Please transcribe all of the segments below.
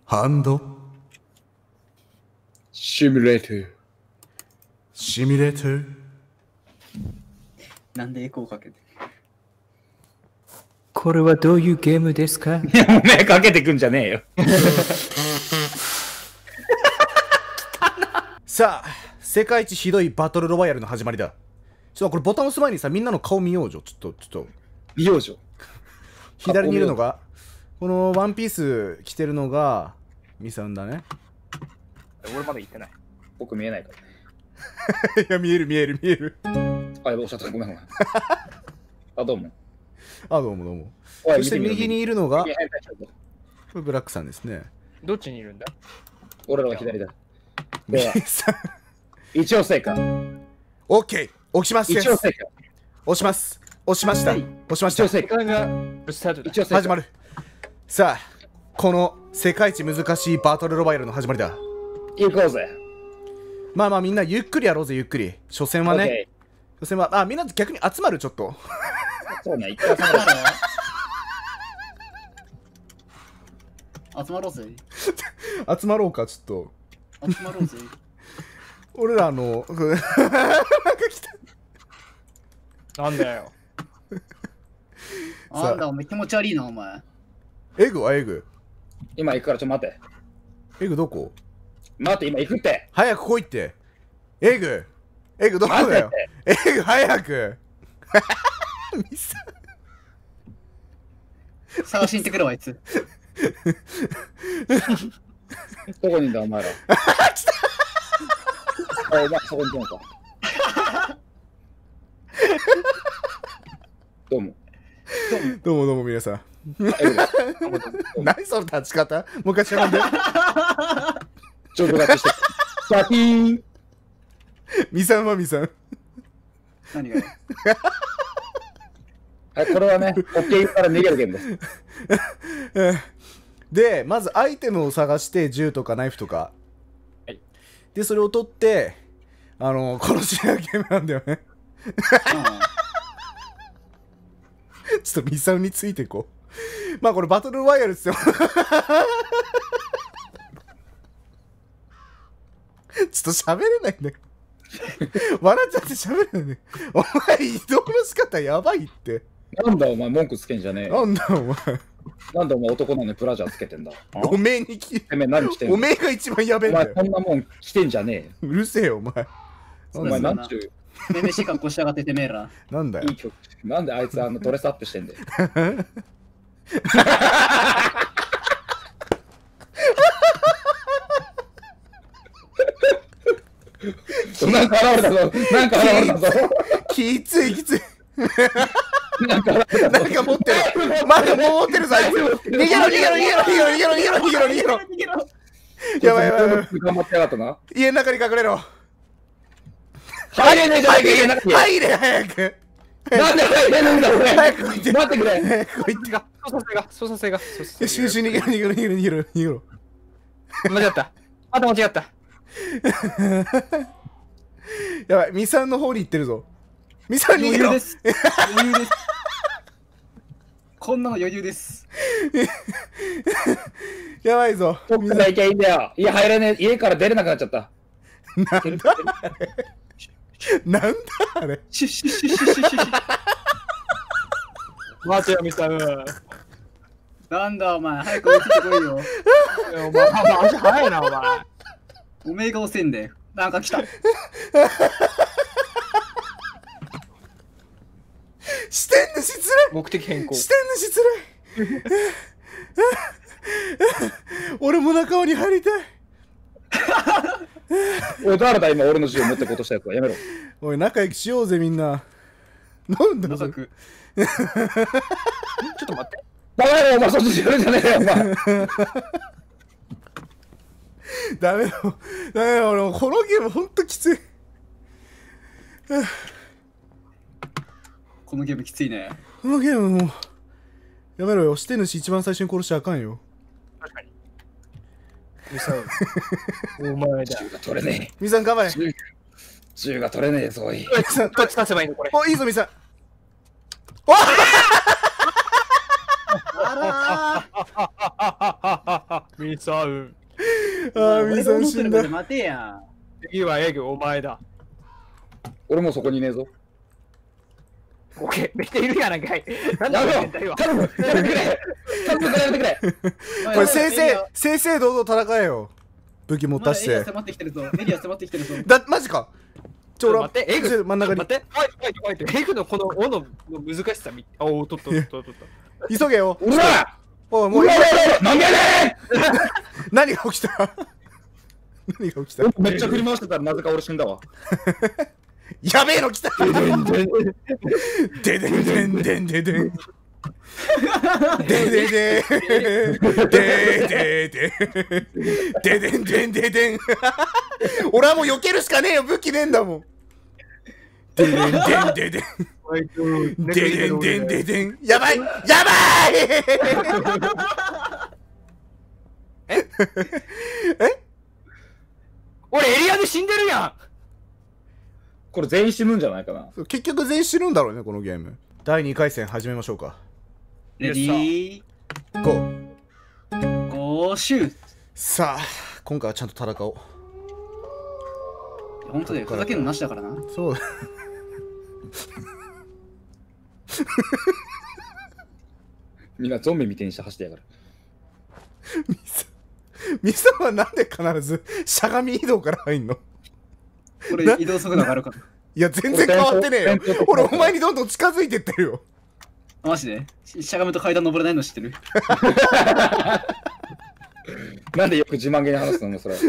ハンドシミュレーター。 シミュレーター。 なんでエコーかけて。 これはどういうゲームですか？ いや、お前かけてくんじゃねえよ。 さあ、世界一ひどいバトルロワイヤルの始まりだ。ちょっとこれボタン押す前にさ、みんなの顔見ようじゃ。ちょっと。 美容女。 左にいるのが、このワンピース着てるのが、ミサンだね。 俺まだ言ってない。僕見えないから。 いや、見える。 あ、やばい、おっしゃった。ごめん。あ、どうも。 あ、どうも。 おいそして右にいるのが、こ右入った人れブラックさんですね。 どっちにいるんだ？ 俺らは左だ。では、 ミサン一応正解。 オッケー押します一応正解。 押しましたはい押しました一応正解。 これがスタートだ。 一応正解。 始まる。さあ、この世界一難しいバトルロワイヤルの始まりだ。 行こうぜ。 まあみんなゆっくりやろうぜ、ゆっくり。初戦はね、 オッケ初戦は、みんな逆に集まる、ちょっと。 ー。そうね、一回集まろう。 集まろうぜ。 集まろうか、ちょっと。 集まろうぜ。 俺らなんか来た。 なんだよ。 あんだ、お前気持ち悪いな、お前。 エグはエグ。 今行くからちょっと待って。 エグどこ？ 待って、今行くって。 早く来いって。エグどこ待ってだよ。 って。 エグ早く。ミサ探しに行ってくるわ、あいつ。 どこにいんだ、お前ら。お前そこにいたのか。どうも。 どうも皆さん。 エグです何その立ち方？もう一回しゃがんで。 ちょっと勝ちして。シャキーン。 ミサンはミサン。 何がよ。 はい、これはね、オッケーから逃げるゲームです。 で、まずアイテムを探して銃とかナイフとか。 はい。 で、それを取って、殺し合うゲームなんだよね。ちょっとミサンについていこう。まあこれバトルロワイヤルですよ。ちょっと喋れないんだけど。笑っちゃって喋れないね。お前移動の仕方やばいって。 なんだお前文句つけんじゃねえよ。 なんだお前。 なんでお前男なのにプラジャーつけてんだ。 おめえにてめえ何着てんの。 おめえが一番やべえおんだよ。 前こんなもん着てんじゃねえよ。 うるせえよお前。 お前なんちゅうめめしい格好しやがっててめえら。 なんだよいい。曲。なんであいつドレスアップしてんだよ。なんか現れたぞ。なんか現れたぞ。 きつい。 なんか現れたぞ。 なんか持ってる。まだもう持ってるぞあいつ。逃げろ。やばい。 頑張ってやがったな。 家の中に隠れろ。 入れねえじゃねえか、家の中に。 入れ早く。 なんで入れねえんだ、俺。 早く来いって。 待ってくれ。 早く来いって。 操作性が。 よし逃げろ。 間違った。また間違った。 やばい、ミサンの方に行ってるぞ。ミサン逃げろ。 余裕です。こんなの余裕です。 やばいぞ。 どっか行きゃいいんだよ。家入れねえ。家から出れなくなっちゃった。 なんだあれ。 シュッシュッシュッシュッシュッシュッ。 待てよ、ミサム。 なんだお前、早く追いついてこいよ。 お前、足早いな、お前。 おめえが遅いんだよ。なんか来た。 視点主つらい。 目的変更。 視点主つらい。俺も仲間に入りたい。 おい、誰だ今俺の銃持ってこうとしたやつは。やめろ。 おい、仲良くしようぜみんな。なんだそれ。 仲良く。 ちょっと待って。 ダメだよ、お前そっちやるんじゃねえよ、お前。 ダメだ俺もうこのゲームほんときつい。 このゲームきついね。 このゲームもうやめろよ。して主一番最初に殺しちゃあかんよ。 確かに。ミサム。お前だ。 銃が取れねミサン頑張れ。 え。銃が取れねえぞ、おい。 どうやって立てばいいのこれ。 お、いいぞミサン。おあらー。 ミサウ。 ああ、ミサン死んだ。 待てや。 次はエグ、お前だ。 俺もそこにいねえぞ。 オッケー、めっちゃいるやないかい。なんやめろだよ、頼む頼むやめてくれ頼むからやめてくれこれ正々堂々戦えよ。武器持たしエリアて。 迫ってきてるぞ。エリア迫ってきてるぞ。 マジか。俺待って、エグ、 真ん中に。 待って、待って、エグのこの斧の難しさ見て。あ、お、取った。 急げよ。 うらおい、もううわなんでやね何が起きた何が起きたんめっちゃ振り回してたらなぜか俺死んだわ。 やべえの来たででんでんでんでんでんでででででんでんででん俺はもう避けるしかねえよ、武器ねえんだもん。ででんでんででんででんでんででん、やばいやばいえ俺、エリアで死んでるやん。 これ全員死ぬんじゃないかな。 結局全員死ぬんだろうね、このゲーム。第2回戦始めましょうか。 レディー、 ゴー。 ゴーシュー。 さあ、今回はちゃんと戦おう。 本当だよ、ふざけるのなしだからな。 そうだ。 みんなゾンビみたいにして走ってやがる。 ミサはなんで必ずしゃがみ移動から入んの？ これ移動速度上がるから。 いや、全然変わってねえよ。俺、お前にどんどん近づいてってるよ。 マジでしゃがむと階段登れないの知ってる？ なんでよく自慢げに話すのそれ。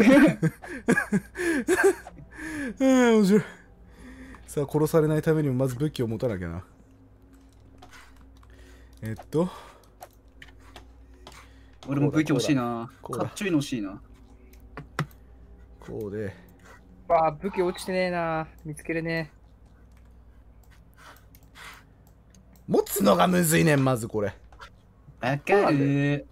面白い。さあ、殺されないためにもまず武器を持たなきゃな。 俺も武器欲しいな。 こうだかっちょいいの欲しいな。 こうで。 わあ、武器落ちてねえな。見つけれね持つのがむずいねん、まずこれ。 わかる。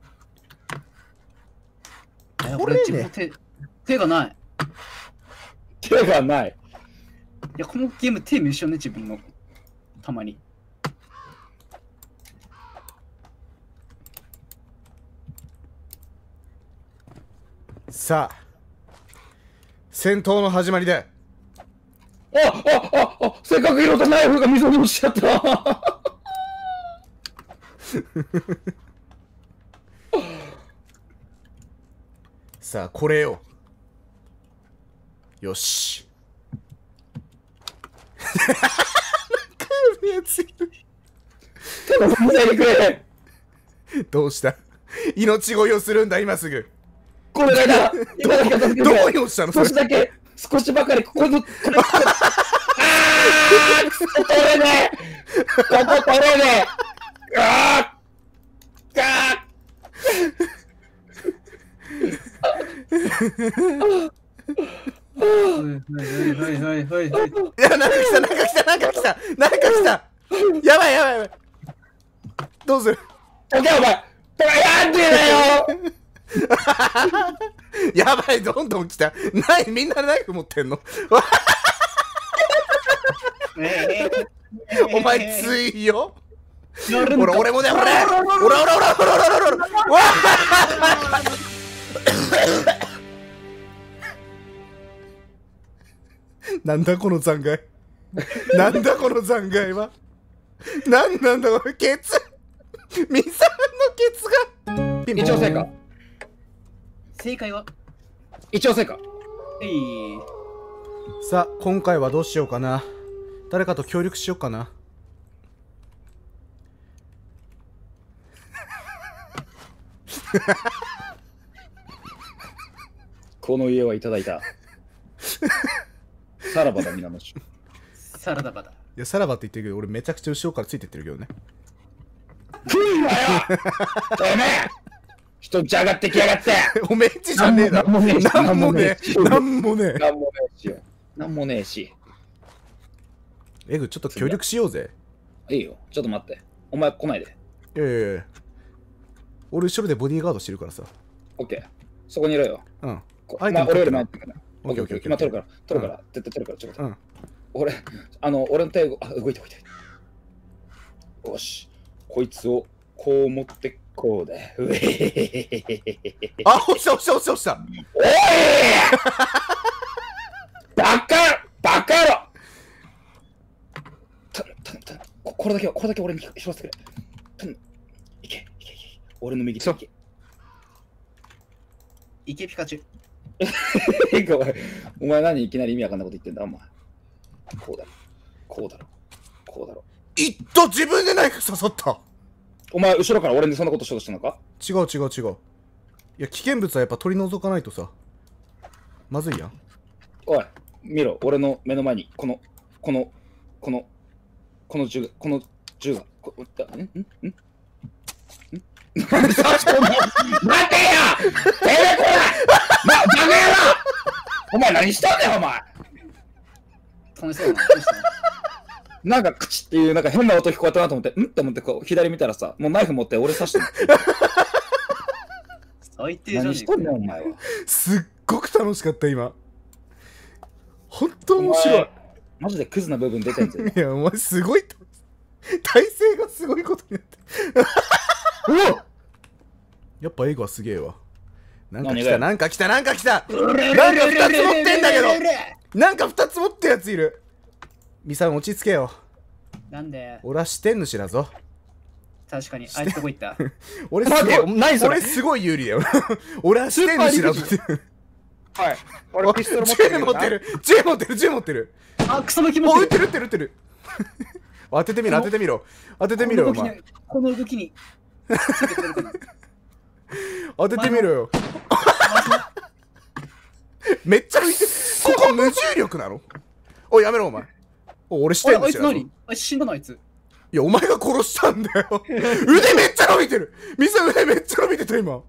俺これね自分の手がない。 手がない。 いや、このゲーム手見失うね、自分の。たまに。 さあ、戦闘の始まりだ。 せっかく拾ったナイフが溝に落ちちゃった。 さあ、これよ。よし。なんかやついる。 頼むないでくれ。 どうした？命乞いをするんだ、今すぐ。 これだ。今だけ助けてくどれ。 こに落ちたのそれ少し。だけ、少しばかりここの、これ。ああ、くそ取れねえ。ここ取れねえ。ああ。あはい。 いや、なんか来た。やばい。どうする？ あ。おけお前。なんでだよ。 やばい、どんどん来た。みんなナイフ持ってんの？お前ついよ。俺もね、俺なんだこの残骸。なんだこの残骸は。なんだこれ、ケツ。ミサのケツが。ピンポン一応正解。 正解は一応正解。 さあ、今回はどうしようかな。誰かと協力しようかな。 この家はいただいた。さらばだ、皆の衆。 サラダバだ。 いや、さらばって言ってるけど、俺めちゃくちゃ後ろからついてってるけどね。 来るなよ。てめえ。人んち上がってきやがって。 おめえんちじゃねえだろ。なんもねえ。 なんもねえし。 エグ、ちょっと協力しようぜ。 いいよ。ちょっと待って。お前来ないで。 いや。俺後ろでボディーガードしてるからさ。 オッケー。そこにいろよ。 うん。 まあ、俺より前に行くから。 オッケーオッケー。 今取るから。絶対取るから。ちょっと待って。 うん。 俺の手、動いて。よし。こいつをこう持って、 こうだ。うえへへへへへ。 あ、落ちた落ちた落ちた落ちた。 おいバカ野郎これだけ俺に拾わせてくれ。いけ。俺の右手いけ。 いけピカチュウ。 お前何いきなり意味わかんないこと言ってんだお前。こうだろ。 いった自分でナイフ刺さった。 お前後ろから俺にそんなことしようとしたのか？ 違う。いや、危険物はやっぱ取り除かないとさ。まずいやん。 おい、見ろ、俺の目の前に、この銃が、待てよてめえこらバカ野郎お前何したんだよ、お前楽しそうだな。 なんか、クチっていう、なんか変な音聞こえたなと思って、って思って、こう、左見たらさ、もうナイフ持って俺刺してる。 最低じゃねえ何しとんねん、お前は。 すっごく楽しかった、今。ほんと面白い。 マジでクズな部分出てんぞ。 いや、お前すごい。体勢がすごいことになって。やっぱエゴはすげえわ。なんか来た。なんか2つ持ってんだけど。なんか2つ持ったやついる。ミサン落ち着けよ。 なんで俺は視点主だぞ。 確かに、あいつどこ行った俺すごい有利だよ。俺は視点主だぞ。 はい。俺ピストル持ってる。 銃持ってる。 あ、クソの気持ち。 撃ってる。当ててみろ、お前。 この動きに。 当ててみろよ。めっちゃ浮いてる。ここ無重力なの？おい、やめろ、お前。俺してんの？ あいつ何？あいつ死んだのあいつ。 いや、お前が殺したんだよ。腕めっちゃ伸びてる。ミサ腕めっちゃ伸びてた、今。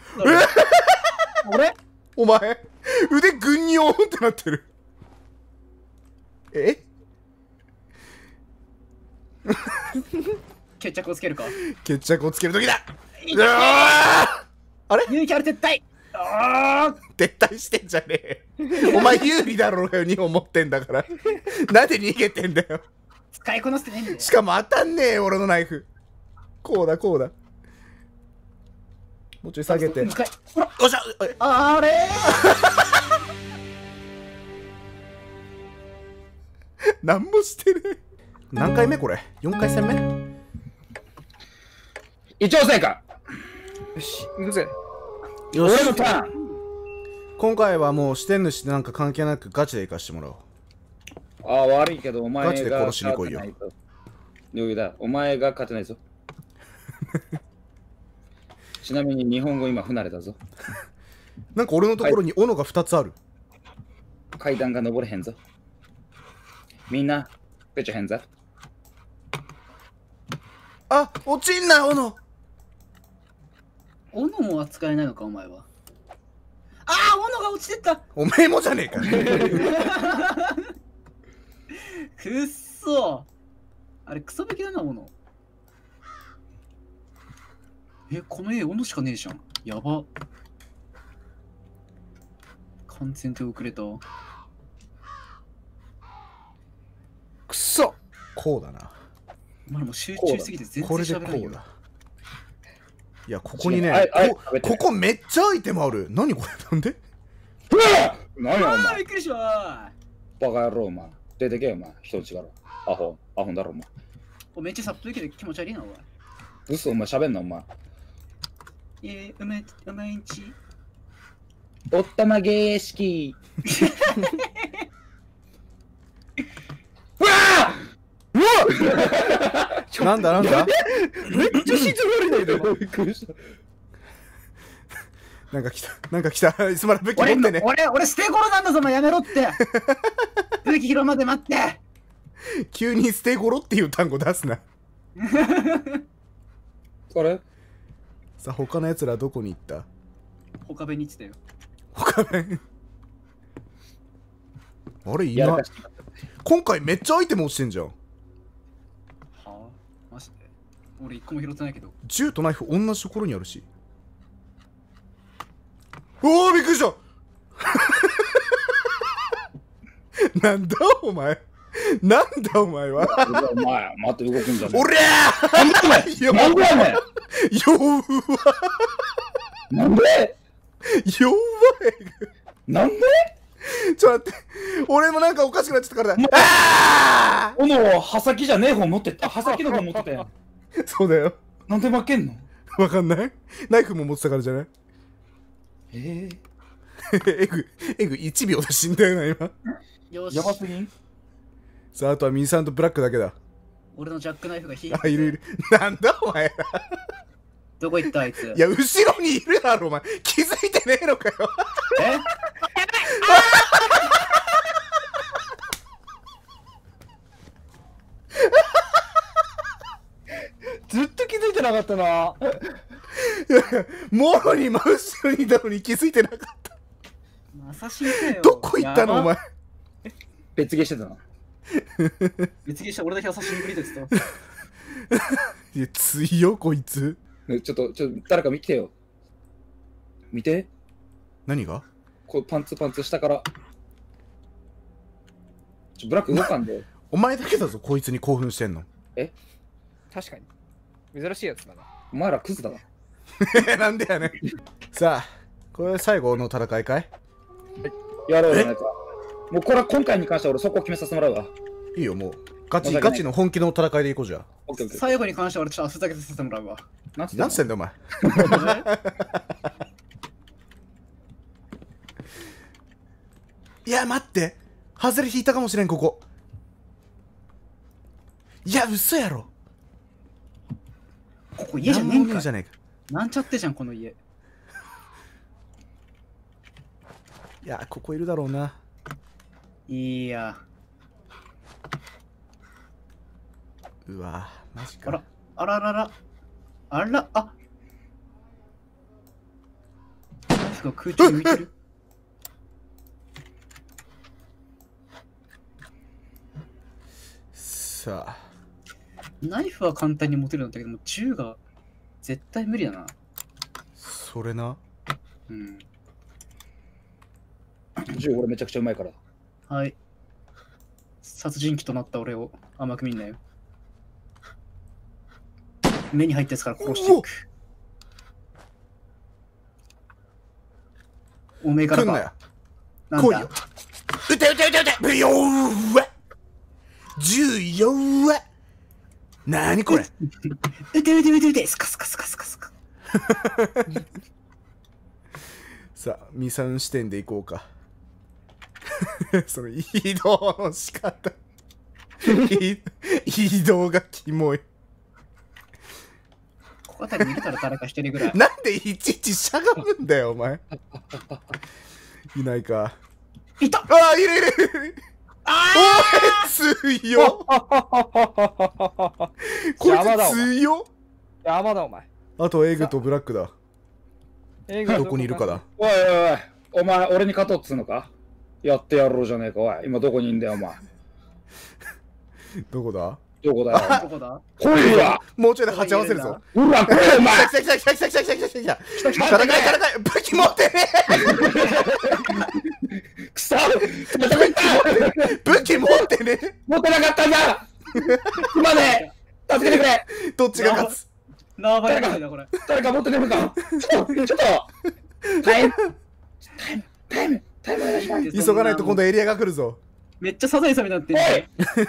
俺？ お前、腕ぐんにょーんってなってる。 決着をつけるか。 決着をつける時だ。あれ？ 勇気ある撤退。 撤退してんじゃねえ。お前有利だろうよ、2本持ってんだから。なんで逃げてんだよ。 使いこなしてねえんだよ。 しかも当たんねえよ、俺のナイフ。こうだ。もうちょい下げて。よっしゃ。 あれなんもしてねえ。何回目これ？ 4 回戦目？ 一応戦か。 よし、行くぜ。 よし。 俺のターン。 今回はもう視点主なんか関係なくガチで行かしてもらおう。 ああ、悪いけど、お前がガチで殺しに来いよ。 余裕だ。お前が勝てないぞ。ちなみに日本語今不慣れだぞ。 なんか俺のところに斧が2つある。 階段が登れへんぞ。みんな、ペチョへんぞ。 あ、落ちんな、斧。 斧も扱えないのか、お前は。ああ、斧が落ちてった。 おめえもじゃねえか。 くっそ。あれ、クソべきだな、斧。この絵、斧しかねえじゃん。やば。完全手遅れた。 くそ。 こうだな。 お前もう集中しすぎて全然これでこ喋らないよ。 うだ。いや、ここにね、ここめっちゃアイテムある。何これ？なんで？ 何やお前。 びっくりした。 バカ野郎お前。出てけよお前。人違う。アホだろお前。 めっちゃサップできて気持ち悪いな、お前。 嘘お前喋んなお前。 うまいんち。 おったまげーしき。うわなんだめっちゃ静まりないで。びっくりした。 なんか来た。すまらん、武器持ってね。 俺捨て頃なんだぞ、お前やめろって。武器拾うまで待って。 急に捨て頃っていう単語出すな。 あれ？ さあ、他の奴らどこに行った？ 他弁に行ってたよ。 他弁あれ、今回めっちゃアイテム落ちてんじゃん。 はあ、マジで俺一個も拾ってないけど。 銃とナイフ同じところにあるし。おお、びっくりした。なんだお前。なんだお前は。 お前、また動くんじゃねえ。 おりゃー。 なんでやねん。 弱なんで弱い。 なんでちょっと待って。俺もなんかおかしくなっちゃったからだ。あこの刃先じゃねえ方持ってった。刃先の方持ってたやん。 あそうだよ。 なんで負けんの？ わかんない。ナイフも持ってたからじゃない。エグ1秒で死んだよな、今。 よしやばすぎん？ さあ、あとはミさんとブラックだけだ。 俺のジャックナイフが引いてあ、いるいる。なんだお前ら。 どこ行ったあいついや、後ろにいるだろ、お前。気づいてねえのかよ。 えずっと気づいてなかったな。 もろに真後ろにいたのに気づいてなかった。 まさしみかよどこ行ったのお前。 別ゲーしてたな。 別にして俺だけ優しい国ですといや、強いこいつ。 ねちょっと誰か見てよ。見て。 何がこうパンツ下から。ブラック動かんで。 お前だけだぞ、こいつに興奮してんの。 確かに。珍しいやつだな。 お前らクズだな。 なんでやねん。さあ、これ最後の戦いかい？ やろうじゃないか。もうこれは今回に関しては俺そこを決めさせてもらうわ。 いいよ、もう。ガチの本気の戦いでいこうじゃ。 オッケーオッケー。 最後に関しては俺ちょっとふざけさせてもらうわなんつってんの何してんだお前。いや、待って。外れ引いたかもしれん、ここ。いや、嘘やろ。 ここ家じゃねえんかなんもじゃねえか。 なんちゃってじゃんこの家いや、ここいるだろうな。 いやうわ、マジあらか。 あらららあらあナイフが空中に浮いてるさあ、 ナイフは簡単に持てるんだけども銃が絶対無理だなそれな。 うん銃俺めちゃくちゃうまいから。 はい殺人鬼となった俺を甘く見んなよ目に入ったやつから殺していくおめえからか来んなよ。 なんだ来いよ。撃て撃て撃て撃てよーわ銃よーわなにこれ。 撃て撃て撃て撃てスカスカスカスカスカさあ、ミサン視点でいこうか。その移動の仕方。移動がキモい。 ここあたりにいるから誰か一人ぐらいなんでいちいちしゃがむんだよ、お前。いないか。 いたああ、いるいるいる。おい、強っ。こいつ強っ。 山だお前。 あとエグとブラックだ。 映画どこにいるかだ。 おいおいおい、お前俺に勝とうっつうのか？やってやろうじゃねえか、おい。今どこにいんだよ、お前。 どこだ。 どこだよ。 どこだ来いや。 もうちょいで鉢合わせるぞ。 うわ、来いお前。 来た来た来た来た来た来た来た来た来た。戦い戦い。武器持ってねくそ戦った武器持ってね。 持ってなかったんだ今ね助けてくれ。 どっちが勝つ。 縄張りみたいだこれ誰か持ってねえのか。ちょっとタイムお願いします。 急がないと今度エリアが来るぞ。 めっちゃサザエさんみたいになってんじゃん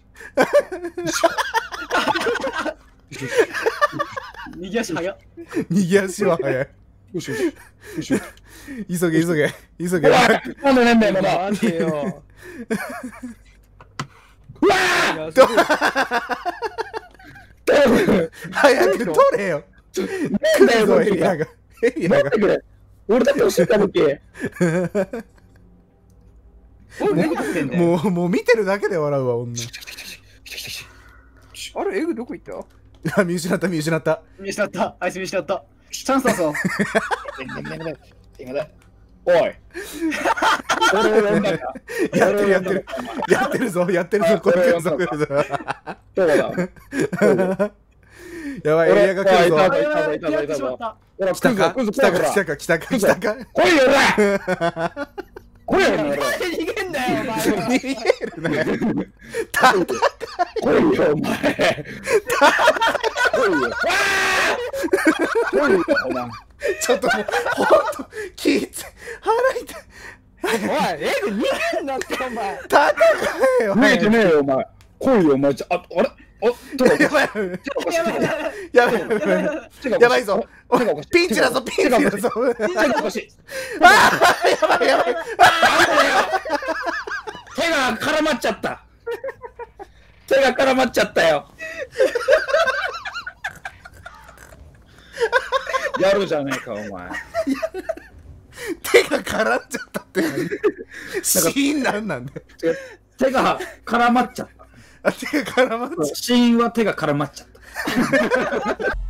右足早っ右足は速い。 よしよしよしよし。 急げ急げ急げ。 おいなんでねんだよまだ。 待てよ。 うわいやすごい早く取れよ。 なんだよ来るぞエリアが。エリアが待って。くれ。俺だって欲しいか武器。 おい何やってんだよもう見てるだけで笑うわ女。 あれ、エグどこ行ったあ、見失った見失った。 見失ったあいつ見失ったチャンスだぞおい。俺を呼んだか。 やってるやってるやってるぞやってるぞこれ来るぞ来るぞ。 どこだ。 やばいエリアが来るぞ。 いたぞやってしまったほら来たか来るぞ来たか来たか来たか来たか。 来いよら。来いよら。 逃げんだよお前逃げるね。 来いよお前。 来いよ。来いよ、お前。 ちょっともうほんと気ぃつ腹痛い。 おい、エグ逃げんなってお前。 戦えよ。 見えてねえよ、お前。来いよ、お前。あれやばいやばいやばいぞ。ピンチだぞピンチだぞ。 おかしい。 ああやばいやばい。 手が絡まっちゃった。手が絡まっちゃったよ。やるじゃねえか、お前。 手が絡んじゃったってシーンなんだよ。 手が絡まっちゃった。 手が絡まっちゃった。 シーンは手が絡まっちゃった。